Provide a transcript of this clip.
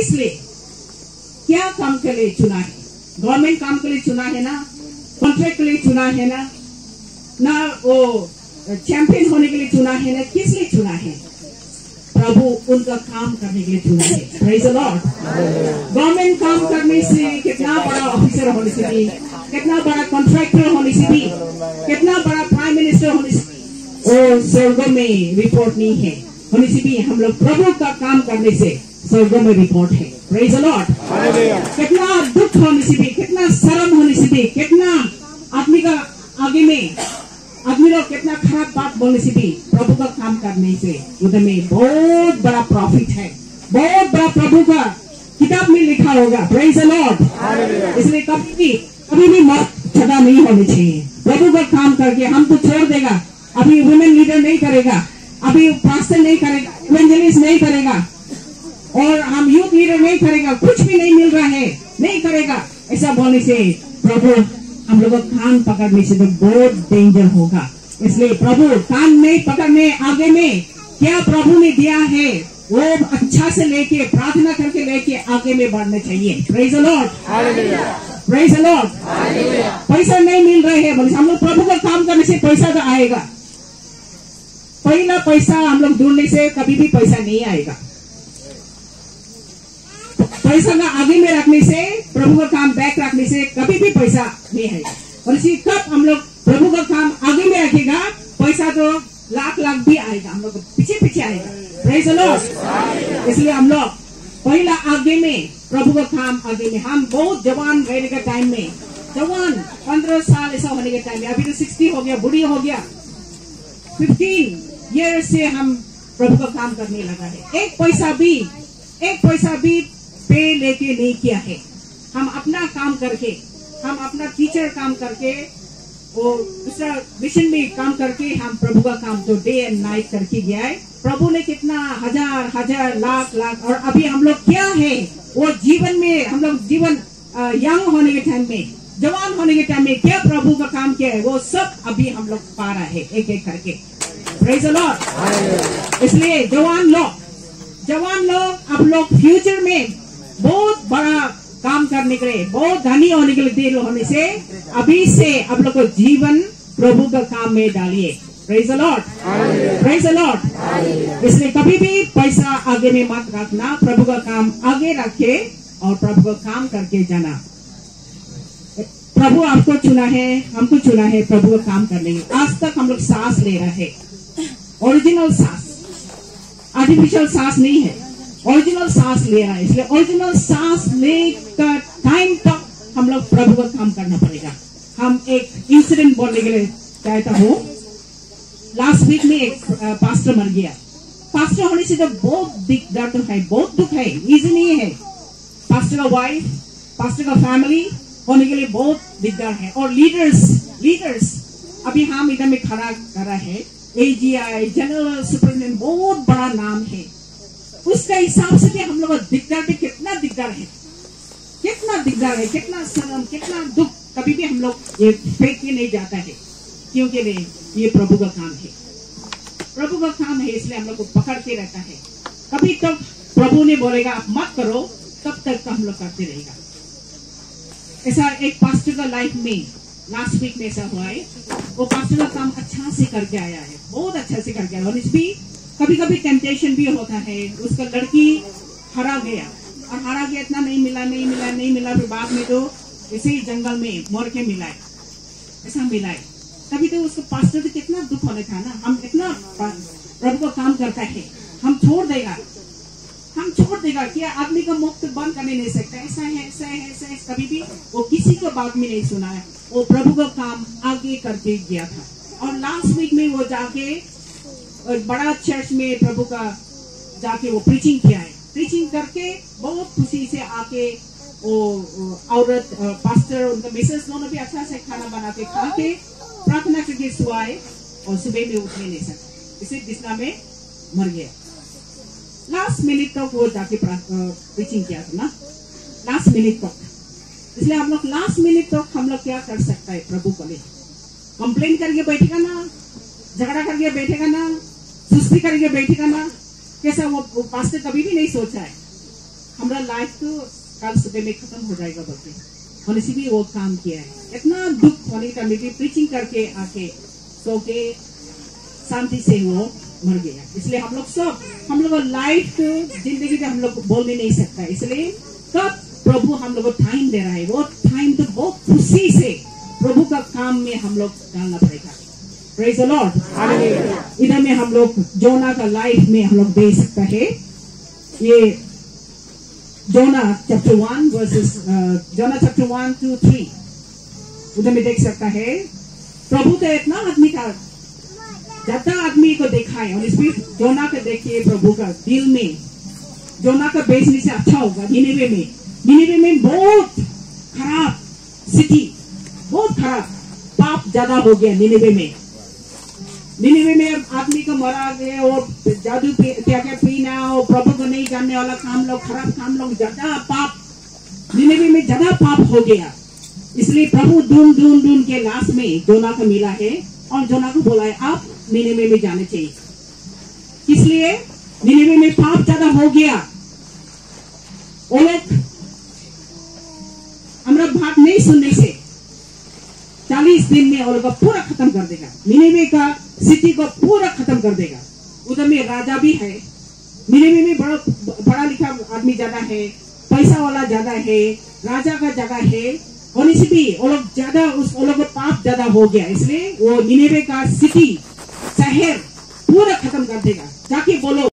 किस लिए, क्या काम के लिए चुना है? गवर्नमेंट काम के लिए चुना है ना, कॉन्ट्रैक्ट के लिए चुना है ना वो चैंपियन होने के लिए चुना है ना, किस लिए चुना है? प्रभु उनका काम करने के लिए चुना है। Praise the Lord. गवर्नमेंट काम करने से कितना बड़ा ऑफिसर होने से भी, कितना बड़ा कॉन्ट्रैक्टर होने से भी, कितना बड़ा प्राइम मिनिस्टर होने से वो स्वर्ग में रिपोर्ट नहीं है होने से भी, हम लोग प्रभु का काम करने से स्वर्ग में रिपोर्ट है। Praise the Lord. कितना दुख होने से भी, कितना शर्म होने से भी, कितना आदमी का आगे में आदमी लोग कितना खराब बात बोलने से भी, प्रभु का काम करने से उधर में बहुत बड़ा प्रॉफिट है, बहुत बड़ा प्रभु का किताब में लिखा होगा। Praise the lord. इसलिए कभी भी मौत झगड़ा नहीं होनी चाहिए। प्रभु का काम करके हम तो छोड़ देगा, अभी वुमेन लीडर नहीं करेगा, अभी पास्टर नहीं करेगा, इवेंजलिस्ट नहीं करेगा, और हम यूथ लीडर नहीं करेगा, कुछ भी नहीं मिल रहा है, नहीं करेगा, ऐसा बोलने से प्रभु हम लोग कान पकड़ने से तो बहुत डेंजर होगा। इसलिए प्रभु कान नहीं पकड़ने, आगे में क्या प्रभु ने दिया है वो अच्छा से लेके, प्रार्थना करके लेके आगे में बढ़ना चाहिए। Praise the lord. Praise the lord. पैसा नहीं मिल रहे हैं, हम लोग प्रभु का काम करने से पैसा तो आएगा। पहला पैसा हम लोग ढूंढने से कभी भी पैसा नहीं आएगा। पैसा का आगे में रखने से, प्रभु का काम बैक रखने से कभी भी पैसा नहीं आएगा। और इसी कब हम लोग प्रभु का काम आगे में रखेगा, पैसा तो लाख लाख भी आएगा, हम लोग पीछे पीछे आएगा। Praise the lord. इसलिए हम लोग पहला आगे में, प्रभु का काम आगे में। हम बहुत जवान रहने के टाइम में, जवान 15 साल ऐसा होने के टाइम में, अभी तो 60 हो गया, बुढ़ी हो गया, 15 ईयर्स से हम प्रभु का काम करने लगा है। एक पैसा भी पे लेके नहीं किया है। हम अपना काम करके, हम अपना टीचर काम करके, वो दूसरा मिशन में काम करके, हम प्रभु का काम जो डे एंड नाइट करके गया है। प्रभु ने कितना हजार लाख और अभी हम लोग क्या है वो जीवन में, हम लोग जीवन यंग होने के टाइम में, जवान होने के टाइम में क्या प्रभु का काम किया है, वो सब अभी हम लोग पा रहे हैं एक एक करके। Praise the lord. इसलिए जवान लोग आप लोग फ्यूचर में बहुत बड़ा काम करने के लिए, बहुत धनी होने के लिए देर होने से अभी से आप लोग को जीवन प्रभु का काम में डालिए। Praise the lord. Praise the lord. इसलिए कभी भी पैसा आगे में मत रखना, प्रभु का काम आगे रखे और प्रभु का काम करके जाना। प्रभु आपको चुना है, हमको चुना है प्रभु का काम करने के। आज तक हम लोग सांस ले रहे हैं, ओरिजिनल सांस, आर्टिफिशियल सांस नहीं है, ओरिजिनल सांस ले रहा है। इसलिए ओरिजिनल सांस लेकर टाइम तक हम लोग प्रभु का काम करना पड़ेगा। हम एक इंसिडेंट बोलने के लिए चाहता हूँ। लास्ट वीक में एक पास्टर मर गया। पास्टर होने से तो बहुत दर्द है, बहुत दुख है, इजी नहीं है। पास्टर का वाइफ, पास्टर का फैमिली होने के लिए बहुत दिक्कत है। और लीडर्स अभी हम इधर में खड़ा कर रहा है, AGI जनरल सुपरिटेंडेंट, बहुत बड़ा नाम है। उसका हिसाब से भी हम लोग दिक्कत है, कितना दिक्कत है, कितना शर्म, कितना दुख। कभी भी हम लोग ये फेंक के नहीं जाता है, क्योंकि ये प्रभु का काम है, प्रभु का काम है। इसलिए हम लोग को पकड़ के रहता है। कभी तक प्रभु ने बोलेगा आप मत करो, तब तक हम लोग करते रहेगा। ऐसा एक पास्टर का लाइफ में लास्ट वीक में ऐसा हुआ है। वो पास्टर का काम अच्छा से करके आया है, बहुत अच्छा से करके आया। और इसमें कभी कभी टेम्पटेशन भी होता है। उसका लड़की हरा गया, इतना नहीं मिला, फिर बाद में तो ऐसे ही जंगल में मर के मिलाए, ऐसा मिलाए। तभी तो उसको पास्टर तो कितना दुख होने था ना। हम इतना प्रभु का काम करता है, हम छोड़ देगा क्या आदमी का मुख तो बंद करने नहीं सकता। ऐसा है। कभी भी वो किसी को बात में नहीं सुना है। वो प्रभु का काम आगे करके गया था। और लास्ट वीक में वो जाके बड़ा चर्च में प्रभु का जाके वो प्रीचिंग किया है। प्रीचिंग करके बहुत खुशी से आके वो औरत, पास्टर, उनका मिसेस दोनों भी अच्छा से खाना बना के खा के प्रार्थना करके सुआए और सुबह में उठने नहीं सके, इसे बिस्ना में मर गया। लास्ट मिनट तक वो जाके प्रीचिंग किया था ना, लास्ट मिनट तक। इसलिए हम लोग लास्ट मिनट तक हम लोग क्या कर सकता है प्रभु को लिए? कंप्लेन करके बैठेगा ना, झगड़ा करके बैठेगा ना, सुस्ती करके बैठेगा ना। कैसा वो पास्टर कभी भी नहीं सोचा है हमारा लाइफ तो कल सुबह में खत्म हो जाएगा बोलते, और इसी भी वो काम किया है। इतना दुख होने का मिट्टी प्रीचिंग करके आके सो के शांति से वो मर गया। इसलिए हम लोग लाइफ जिंदगी में हम लोग बोलने नहीं सकता। इसलिए कब प्रभु हम लोग को टाइम दे रहा है, वो टाइम तो बहुत खुशी से प्रभु का काम में हम लोग डालना पड़ेगा। Praise the lord, hallelujah. इधर में हम लोग जोना का लाइफ में हम लोग देख सकता है। ये Jonah chapter 1 verses Jonah chapter 1 to 3 उधर में देख सकता है। प्रभु तो इतना आदमी था, ज्यादा आदमी को देखा है, और इसमें जोना को देखिए प्रभु का दिल में जोना का बेचने से अच्छा होगा। निनेवे में बहुत खराब सिटी, बहुत खराब पाप ज्यादा हो गया। निनेवे में आदमी को मरा गया, और जादू क्या पीना, और प्रभु को नहीं जानने वाला काम लोग, खराब काम लोग, ज्यादा पाप निनेवे में ज्यादा पाप हो गया। इसलिए प्रभु ढूंढ के लास्ट में जोना को मिला है, और जोना को बोला है आप निनेवे में जाने चाहिए। इसलिए निनेवे में पाप ज्यादा हो गया। वो लोग हमारा बात नहीं सुनने से 40 दिन में वो लोग पूरा खत्म कर देगा। निनेवे का सिटी को पूरा खत्म कर देगा। उधर में राजा भी है। निनेवे में बड़ा लिखा आदमी ज्यादा है, पैसा वाला ज्यादा है, राजा का जगह है, और इसी भी वो लोग ज्यादा वो लोग पाप ज्यादा हो गया। इसलिए वो निनेवे का सिटी शहर पूरा खत्म कर देगा। जाके बोलो